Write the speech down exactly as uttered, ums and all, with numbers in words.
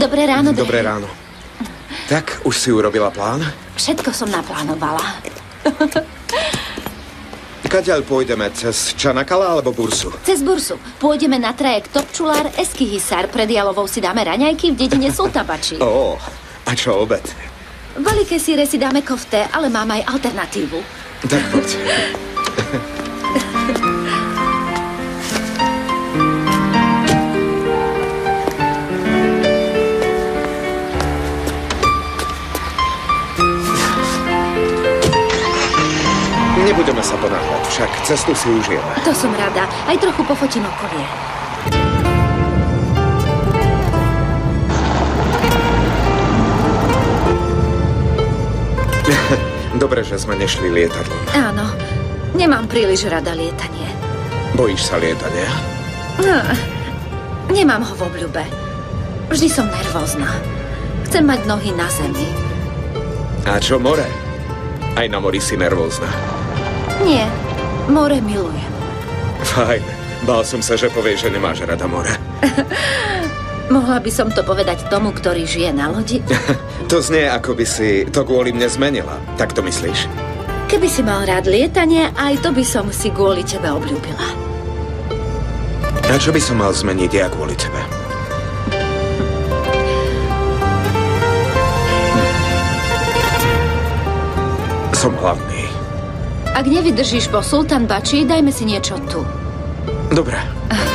Dobré ráno, Dave. Dobré ráno. Tak, už si urobila plán? Všetko som naplánovala. Kaďaľ pôjdeme? Cez Čanakala alebo Bursu? Cez Bursu. Pôjdeme na trajekt Topčulár Eskihisar. Pred Jalovou si dáme raňajky v dedine Sultabači. Ó, a čo obed? V Balikesíre si dáme kofte, ale mám aj alternatívu. Tak poď. Nebudeme sa ponáhľať, však cestu si užijeme. To som rada. Aj trochu pofotím okolie. Dobre, že sme nešli lietadlom. Áno. Nemám príliš rada lietanie. Bojíš sa lietania? No, nemám ho v obľúbe. Vždy som nervózna. Chcem mať nohy na zemi. A čo more? Aj na mori si nervózna. Nie, more milujem. Fajn. Bál som sa, že povieš, že nemáš rada more. Mohla by som to povedať tomu, ktorý žije na lodi? To znie, ako by si to kvôli mne zmenila. Tak to myslíš? Keby si mal rád lietanie, aj to by som si kvôli tebe obľúbila. A čo by som mal zmeniť ja kvôli tebe? Som hlavný. Ak nevydržíš po Sultanbači, dajme si niečo tu. Dobre.